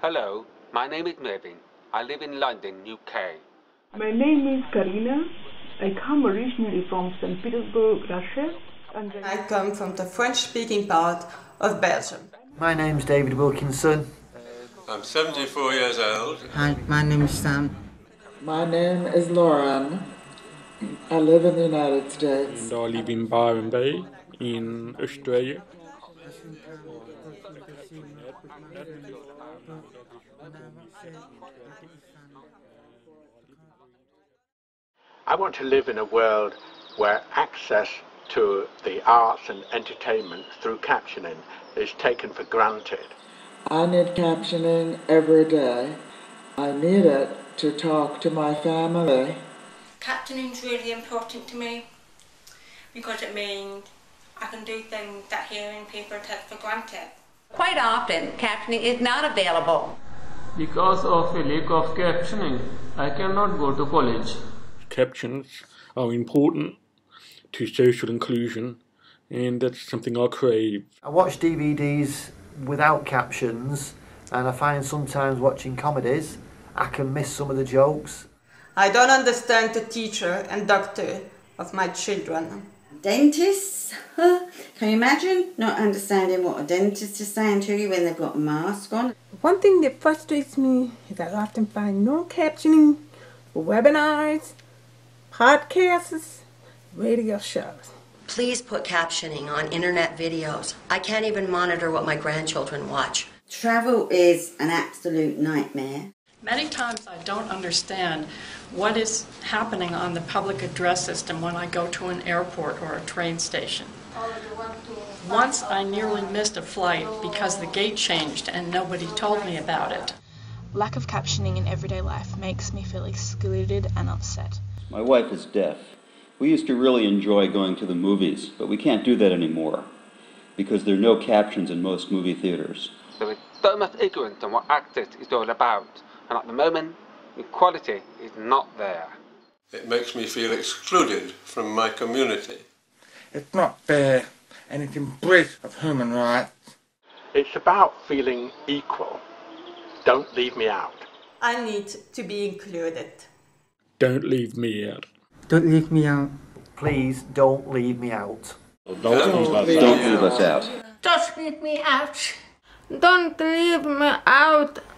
Hello, my name is Mervyn. I live in London, UK. My name is Karina. I come originally from St. Petersburg, Russia. And I come from the French-speaking part of Belgium. My name's David Wilkinson. I'm 74 years old. Hi, my name is Sam. My name is Lauren. I live in the United States. And I live in Byron Bay in Australia. I want to live in a world where access to the arts and entertainment through captioning is taken for granted. I need captioning every day. I need it to talk to my family. Captioning is really important to me because it means I can do things that hearing people take for granted. Quite often, captioning is not available. Because of a lack of captioning, I cannot go to college. Captions are important to social inclusion, and that's something I crave. I watch DVDs without captions, and I find sometimes watching comedies I can miss some of the jokes. I don't understand the teacher and doctor of my children. Dentists? Can you imagine not understanding what a dentist is saying to you when they've got a mask on? One thing that frustrates me is I often find no captioning for webinars, podcasts, radio shows. Please put captioning on internet videos. I can't even monitor what my grandchildren watch. Travel is an absolute nightmare. Many times I don't understand what is happening on the public address system when I go to an airport or a train station. Once I nearly missed a flight because the gate changed and nobody told me about it. Lack of captioning in everyday life makes me feel excluded and upset. My wife is deaf. We used to really enjoy going to the movies, but we can't do that anymore because there are no captions in most movie theaters. There is so much ignorance on what access is all about, and at the moment, equality is not there. It makes me feel excluded from my community. It's not fair, and it's in breach of human rights. It's about feeling equal. Don't leave me out. I need to be included. Don't leave me out. Don't leave me out. Please don't leave me out. Don't leave us out. Don't leave me out. Don't leave me out.